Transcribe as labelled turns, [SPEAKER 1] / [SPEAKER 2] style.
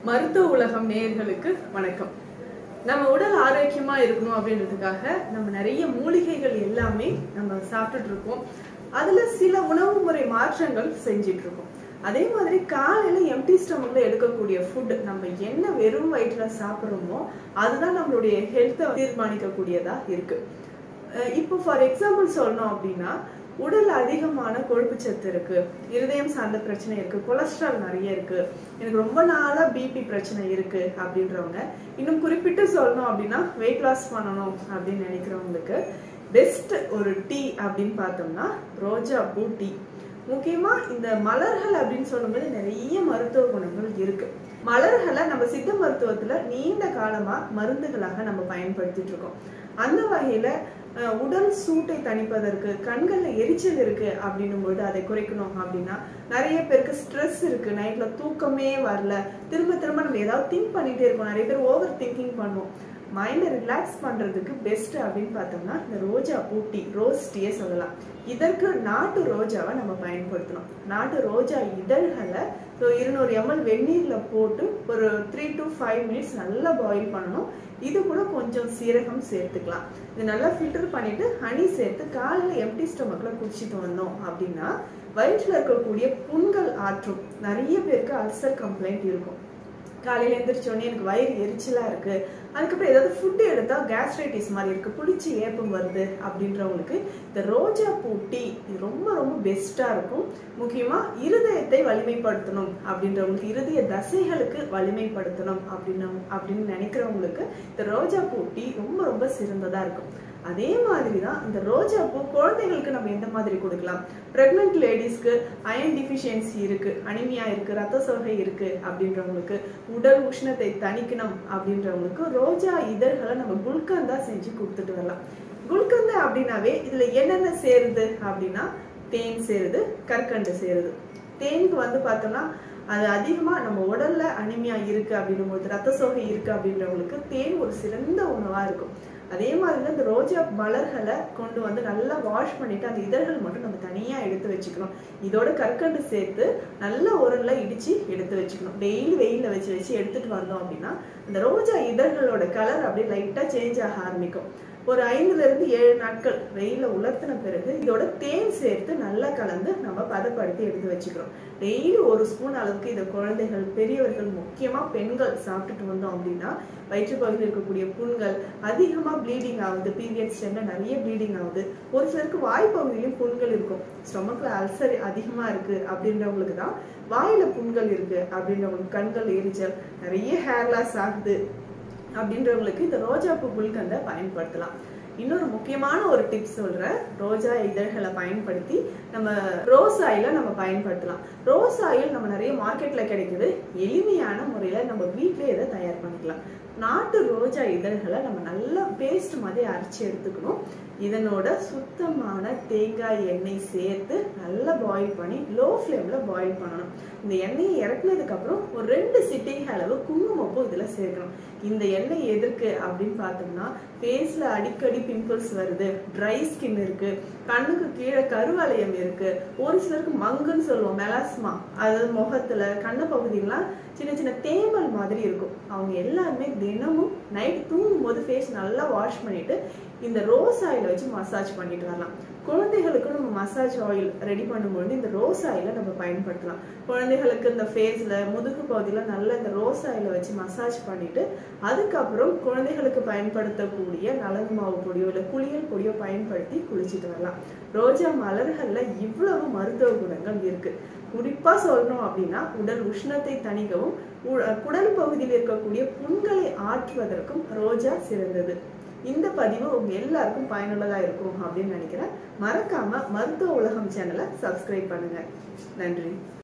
[SPEAKER 1] மருத்துவ உலகம் நேயர்களுக்கு வணக்கம். நம்ம உடல் ஆரோக்கியமா இருக்கணும் அப்படின்றதுக்காக நம்ம நிறைய மூலிகைகள் எல்லாமே நம்ம சாப்பிட்டுட்டு இருக்கோம். அதுல சில உணவு முறை மாற்றங்கள் செஞ்சிட்டு இருக்கோம். அதே மாதிரி காலையில எம்டி ஸ்டமக்ல எடுக்கக்கூடிய ஃபுட் நம்ம என்ன வெறும் வயிற்றுல சாப்பிட்றோமோ அதுதான் நம்மளுடைய ஹெல்த்தை தீர்மானிக்கக்கூடியதா இருக்கு. இப்போ ஃபார் எக்ஸாம்பிள் சொல்லணும் அப்படின்னா, உடல் அதிகமான கொழுப்பு சத்து இருக்கு, இருதயம் சார்ந்த பிரச்சனை இருக்கு, கொலஸ்ட்ரால் நிறைய இருக்கு, எனக்கு ரொம்ப நாளா பிபி பிரச்சனை இருக்கு அப்படின்றவங்க, இன்னும் குறிப்பிட்டு சொல்லணும் அப்படின்னா வெயிட் லாஸ் பண்ணணும் அப்படின்னு நினைக்கிறவங்களுக்கு பெஸ்ட் ஒரு டீ அப்படின்னு பார்த்தோம்னா ரோஜா பூ டீ. முக்கியமா இந்த மலர்கள் அப்படின்னு சொல்லும்போது நிறைய மருத்துவ குணங்கள் இருக்கு. மலர்களை நம்ம சித்த மருத்துவத்துல நீண்ட காலமா மருந்துகளாக நம்ம பயன்படுத்திட்டு இருக்கோம். அந்த வகையில உடல் சூட்டை தணிப்பதற்கு, கண்கள்ல எரிச்சல் இருக்கு அப்படின்னும் போது அதை குறைக்கணும் அப்படின்னா, நிறைய பேருக்கு ஸ்ட்ரெஸ் இருக்கு, நைட்ல தூக்கமே வரல, திரும்ப திரும்ப நம்ம ஏதாவது திங்க் பண்ணிட்டே இருக்கோம், நிறைய பேர் ஓவர் திங்கிங் பண்ணுவோம். மைண்டை ரிலாக்ஸ் பண்றதுக்கு பெஸ்ட் அப்படின்னு பார்த்தோம்னா இந்த ரோஜா பூ டீ, ரோஸ் டீயே சொல்லலாம். இதற்கு நாட்டு ரோஜாவை நம்ம பயன்படுத்தணும். நாட்டு ரோஜா இதழ்களை 200 ml வெந்நீர்ல போட்டு ஒரு 3 to 5 minutes நல்லா பாயில் பண்ணணும். இது கூட கொஞ்சம் சீரகம் சேர்த்துக்கலாம். இது நல்லா ஃபில்டர் பண்ணிட்டு ஹனி சேர்த்து காலையில எம்டி ஸ்டமக்ல குடிச்சிட்டு வந்தோம் அப்படின்னா வயிற்றுல இருக்கக்கூடிய புண்கள் ஆற்றும். நிறைய பேருக்கு அல்சர் கம்ப்ளைண்ட் இருக்கும். காலையில எழுந்திரிச்சோடனே எனக்கு வயிறு எரிச்சலா இருக்கு, அதுக்கப்புறம் ஏதாவது ஃபுட் எடுத்தா கேஸ்ட்ரைட்டிஸ் மாதிரி இருக்கு, புளிச்சு ஏப்பம் வருது அப்படின்றவங்களுக்கு இந்த ரோஜா பூ டீ இது ரொம்ப ரொம்ப பெஸ்டா இருக்கும். முக்கியமா இருதயத்தை வலிமைப்படுத்தணும் அப்படின்றவங்களுக்கு, இருதய தசைகளுக்கு வலிமைப்படுத்தணும் அப்படின்னு நினைக்கிறவங்களுக்கு இந்த ரோஜா பூ டீ ரொம்ப ரொம்ப சிறந்ததா இருக்கும். அதே மாதிரிதான் இந்த ரோஜா பூ குழந்தைகளுக்கு நம்ம எந்த மாதிரி கொடுக்கலாம். பிரெக்னன்ட் லேடிஸ்க்கு அயன் டிஃபிஷியன்சி இருக்கு, அனிமியா இருக்கு, ரத்த சோகை இருக்கு அப்படின்றவங்களுக்கு, உடல் உஷ்ணத்தை தணிக்கணும் அப்படின்றவங்களுக்கு ரோஜா இதழ்களை நம்ம குல்கந்தா செஞ்சு கொடுத்துட்டு வரலாம். குல்கந்தா அப்படின்னாவே இதுல என்னென்ன சேருது அப்படின்னா, தேன் சேருது, கற்கண்டு சேருது. தேனுக்கு பார்த்தோம்னா அது அதிகமா நம்ம உடல்ல அனிமியா இருக்கு அப்படின்னும் போது, ரத்த சோகை இருக்கு அப்படின்றவங்களுக்கு தேன் ஒரு சிறந்த உணவா இருக்கும். அதே மாதிரி இந்த ரோஜா மலர்களை கொண்டு நல்லா வாஷ் பண்ணிட்டு அந்த இதழ்கள் மட்டும் நம்ம தனியா எடுத்து வச்சுக்கணும். இதோட கற்கண்டு சேர்த்து நல்ல உரல்ல இடிச்சு எடுத்து வச்சுக்கணும். டெய்லி வெயில வச்சு எடுத்துட்டு வந்தோம் அப்படின்னா அந்த ரோஜா இதழ்களோட கலர் அப்படியே லைட்டா சேஞ்ச் ஆக ஆரம்பிக்கும். ஒரு 5 to 7 நாட்கள் வெயில உலர்த்தின பிறகு இதோட தேன் சேர்த்து நல்லா கலந்து நம்ம பதப்படுத்தி எடுத்து வச்சுக்கிறோம். டெய்லி 1 ஸ்பூன் அளவுக்கு இதை குழந்தைகள், பெரியவர்கள், முக்கியமா பெண்கள் சாப்பிட்டுட்டு வந்தோம் அப்படின்னா வயிற்று பகுதியில் இருக்கக்கூடிய புண்கள், அதிகமா ப்ளீடிங் ஆகுது, பீரியட்ஸ் டைம்ல நிறைய ப்ளீடிங் ஆகுது, ஒரு சிலருக்கு வாய்ப்பகுதியிலும் புண்கள் இருக்கும், ஸ்டொமக்ல அல்சர் அதிகமா இருக்கு அப்படின்றவங்களுக்கு தான் வாயில புண்கள் இருக்கு அப்படின்றவங்களுக்கு, கண்கள் எரிச்சல், நிறைய ஹேர் லாஸ் ஆகுது அப்படின்றவங்களுக்கு இந்த ரோஜா பூ குல்கந்தை பயன்படுத்தலாம். இன்னொரு முக்கியமான ஒரு டிப்ஸ் சொல்றேன். ரோஜா இதழ்களை பயன்படுத்தி நம்ம ரோஸ் ஆயில நம்ம பயன்படுத்தலாம். ரோஸ் ஆயில் நம்ம நிறைய மார்க்கெட்ல கிடைக்குது. எளிமையான முறையில நம்ம வீட்டிலே இதை தயார் பண்ணிக்கலாம். நாட்டு ரோஜா இதழ்களை நம்ம நல்லா பேஸ்ட் மாதிரி அரைச்சி எடுத்துக்கணும். இதனோட சுத்தமான தேங்காய் எண்ணெய் சேர்த்து நல்லா பாயில் பண்ணி லோ ஃப்ளேம்ல பாயில் பண்ணணும். இந்த எண்ணெயை இறக்குனதுக்கு அப்புறம் ஒரு 2 சிட்டிகை அளவு குங்குமப்பூ இதுல சேர்க்கணும். இந்த எண்ணெய் எதற்கு அப்படின்னு பார்த்தோம்னா, ஃபேஸ்ல அடிக்கடி பிம்பிள்ஸ் வருது, ட்ரை ஸ்கின் இருக்கு, கண்ணுக்கு கீழே கருவளையம் இருக்கு, ஒரு சிலருக்கு மங்குன்னு சொல்லுவோம், மெலாஸ்மா, அதாவது முகத்துல கண்ணு பகுதியெல்லாம் சின்ன சின்ன தேமல் மாதிரி இருக்கும். அவங்க எல்லாருமே தினமும் நைட் தூங்கும் போது ஃபேஸ் நல்லா வாஷ் பண்ணிட்டு இந்த ரோஸ் ஆயில வச்சு மசாஜ் பண்ணிட்டு வரலாம். குழந்தைகளுக்கு நம்ம மசாஜ் ஆயில் ரெடி பண்ணும்போது இந்த ரோஸ் ஆயில நம்ம பயன்படுத்தலாம். குழந்தைகளுக்கு இந்த ஃபேஸ்ல, முதுகு பகுதியில நல்லா இந்த ரோஸ் ஆயில வச்சு மசாஜ் பண்ணிட்டு அதுக்கப்புறம் குழந்தைகளுக்கு பயன்படுத்தக்கூடிய நலங்கு மாவு பொடியோ இல்லை குளியல் பொடியோ பயன்படுத்தி குளிச்சுட்டு வரலாம். ரோஜா மலர்கள்ல இவ்வளவு மருத்துவ குணங்கள் இருக்கு. குறிப்பா சொல்லணும் அப்படின்னா உடல் உஷ்ணத்தை தணிக்கவும், குடல் பகுதியில் இருக்கக்கூடிய புண்களை ஆற்றுவதற்கும் ரோஜா சிறந்தது. இந்த பதிவு உங்க எல்லாருக்கும் பயனுள்ளதா இருக்கும் அப்படின்னு நினைக்கிறேன். மறக்காம மருத்துவ உலகம் சேனலை சப்ஸ்கிரைப் பண்ணுங்க. நன்றி.